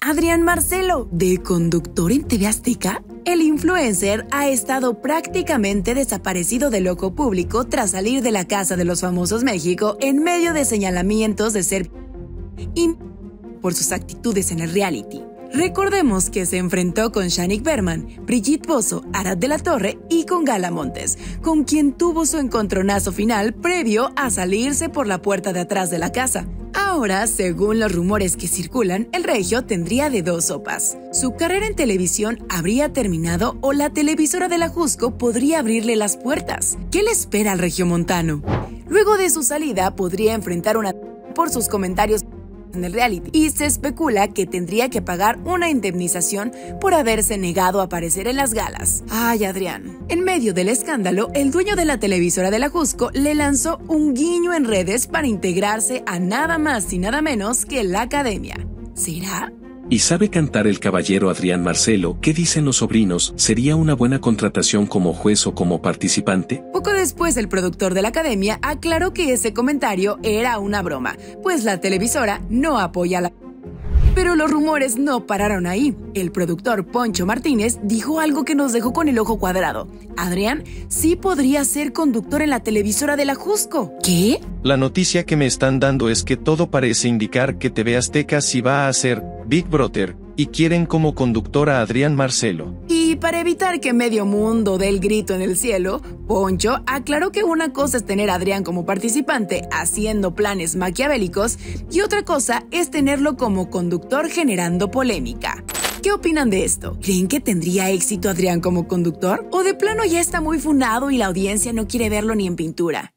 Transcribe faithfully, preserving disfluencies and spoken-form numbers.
Adrián Marcelo, de conductor en T V Azteca. El influencer ha estado prácticamente desaparecido del ojo público tras salir de la Casa de los Famosos México en medio de señalamientos de ser por sus actitudes en el reality. Recordemos que se enfrentó con Shanik Berman, Brigitte Bozzo, Arad de la Torre y con Gala Montes, con quien tuvo su encontronazo final previo a salirse por la puerta de atrás de la casa. Ahora, según los rumores que circulan, el regio tendría de dos sopas. Su carrera en televisión habría terminado o la televisora de la Jusco podría abrirle las puertas. ¿Qué le espera al regiomontano? Luego de su salida, podría enfrentar una por sus comentarios en el reality y se especula que tendría que pagar una indemnización por haberse negado a aparecer en las galas. Ay, Adrián. En medio del escándalo, el dueño de la televisora de la Jusco le lanzó un guiño en redes para integrarse a nada más y nada menos que la academia. ¿Será? ¿Y sabe cantar el caballero Adrián Marcelo? ¿Qué dicen los sobrinos? ¿Sería una buena contratación como juez o como participante? Poco después, el productor de la academia aclaró que ese comentario era una broma, pues la televisora no apoya la... Pero los rumores no pararon ahí. El productor Poncho Martínez dijo algo que nos dejó con el ojo cuadrado. Adrián sí podría ser conductor en la televisora de la Jusco. ¿Qué? La noticia que me están dando es que todo parece indicar que T V Azteca sí va a hacer Big Brother, y quieren como conductor a Adrián Marcelo. Y para evitar que medio mundo dé el grito en el cielo, Poncho aclaró que una cosa es tener a Adrián como participante haciendo planes maquiavélicos y otra cosa es tenerlo como conductor generando polémica. ¿Qué opinan de esto? ¿Creen que tendría éxito Adrián como conductor? ¿O de plano ya está muy funado y la audiencia no quiere verlo ni en pintura?